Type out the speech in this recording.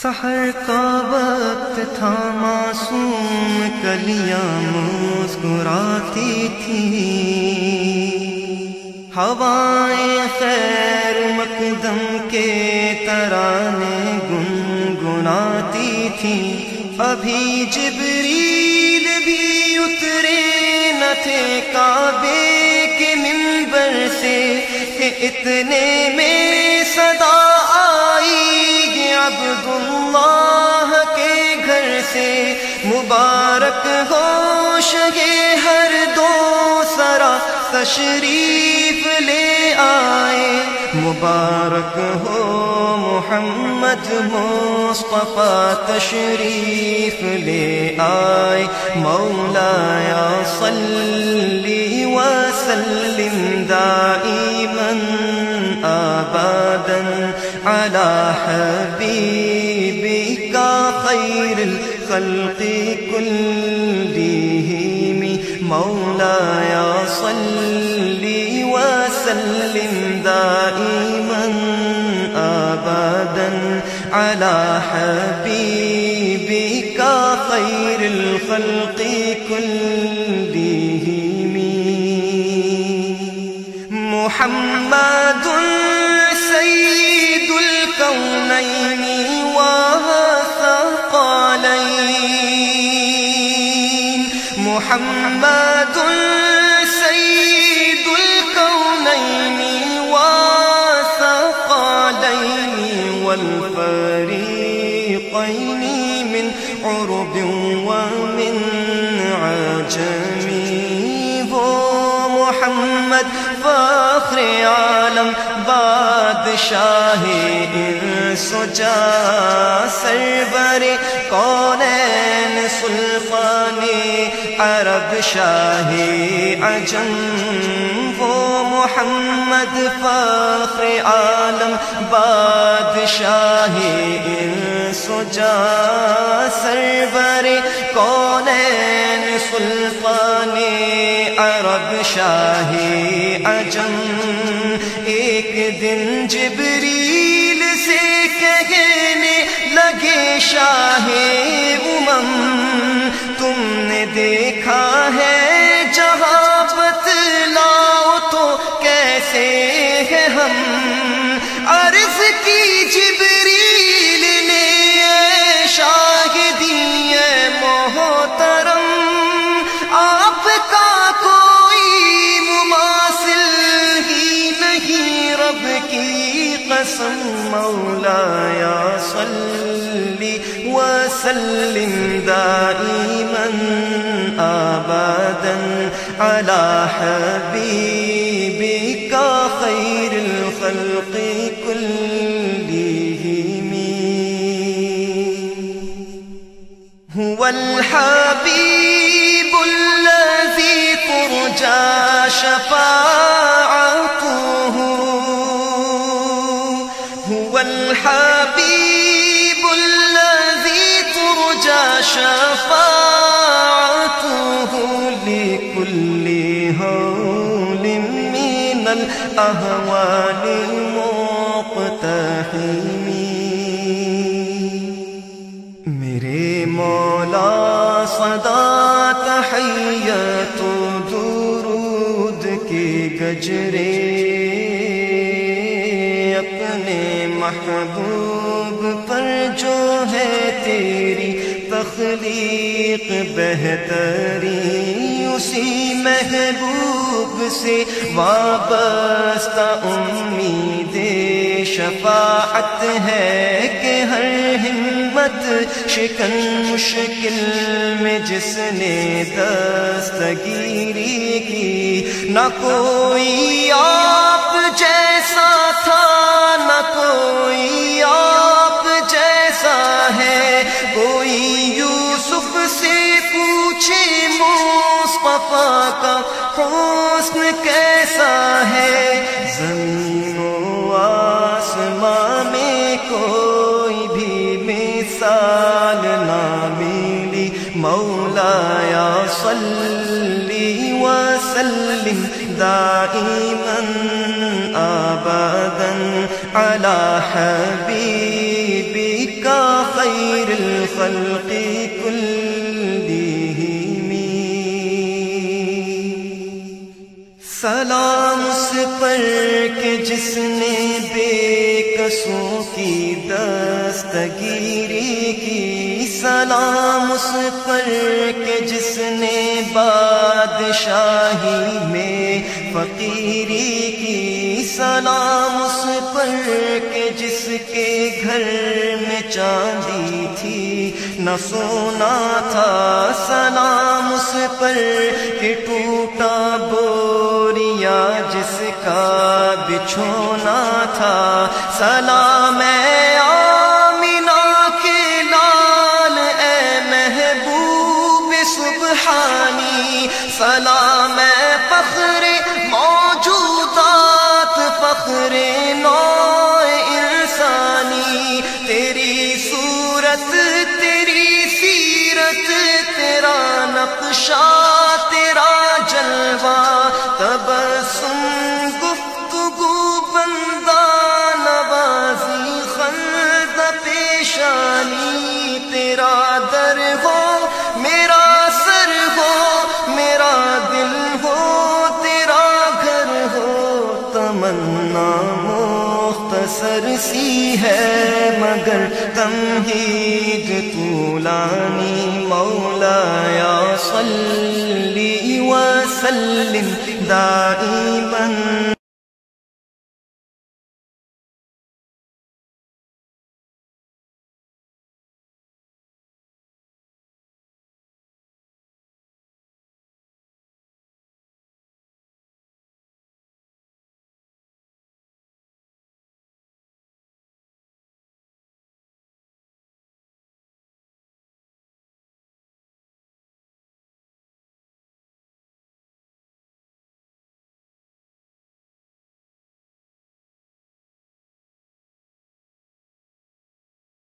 سحر کا وقت تھا، معصوم کلیاں مسکراتی تھیں، ہوائیں خیر مقدم کے ترانے گنگناتی تھیں۔ ابھی جبریل بھی اترے نہ تھے کعبے کے منبر سے کہ اتنے میں صدا آئی عبداللہ کے گھر سے، مبارک ہو شگے ہر دو سرا تشریف لے آئے، مبارک ہو محمد مصطفیٰ تشریف لے آئے۔ مولایا صلی وسلم دائما ابدا علی حبیبک خیر الخلق کلہم، مولایا صلی وسلم دائما ابدا علی حبیبک خیر الخلق کلہم۔ محمد سید الکونین والثقلین، محمد سید الکونین والثقلین والفریقین من عرب ومن عجم، وہ محمد فخر عالم بادشاہ انس و جاں، سرور کونین سلطان عرب شاہ عجم، وہ محمد فخر عالم بادشاہ انس و جاں، سرور کونین سلطان عرب شاہ عجم۔ ایک دن جبریل سے کہنے لگے شاہ امم، تم نے دیکھا ہے جہاں بتلاؤ تو کیسے ہیں ہم؟ عرض کی جبریل نے شاہ دیے محترم، آپ کا کوئی مماثل ہی نہیں رب کی قسم، مولایا صلی وسلم دائما ابدا علی حبیبک خیر الخلق کلہم۔ هو الحبیب الذی ترجى شفاعته، هو الحبیب الذی ترجى شفاعته لكل هول من الأهوال المقتحم۔ میرے مولا صدا تحیت و درود کے گجرے، اپنے محبوب پر جو ہے تیری تخلیق بہتری، اسی محبوب سے وابستہ امید شفاعت ہے کہ ہر ہمت شکن مشکل میں جس نے دستگیری کی، نہ کوئی آپ جیسا تھا نہ کوئی آپ جیسا ہے، کوئی یوسف سے پوچھے مصطفیٰ کا حسن کیسا ہے، زمین و آسمان میں کوئی بھی مثال نہ ملی، مولایا صلی وسلم دائما ابدا علی حبیبک خیر الخلق کلہم۔ سلام اس پر کہ جس نے بے قصوں کی دستگیری کی، سلام اس پر کہ جس نے بادشاہی میں فقیری کی، سلام اس پر کہ جس کے گھر میں چاندی تھی نہ سونا تھا، سلام اس پر کہ ٹوٹا بوریا جس کا بچھونا تھا، سلام اے آمینہ کے لال اے محبوب سبحانی، سلام اے فخر موجودات فخر نوع انسانی، تیری صورت تیری سیرت تیرا نقشہ تیرا جلوہ، تبسم گفتگو بندہ نوازی خلد پیشانی، تیرا در ہو میرا سر ہو میرا دل ہو تیرا گھر ہو، تمنا مختصر سی ہے مگر تمہید طولانی، مولایا صلی وسلم دائما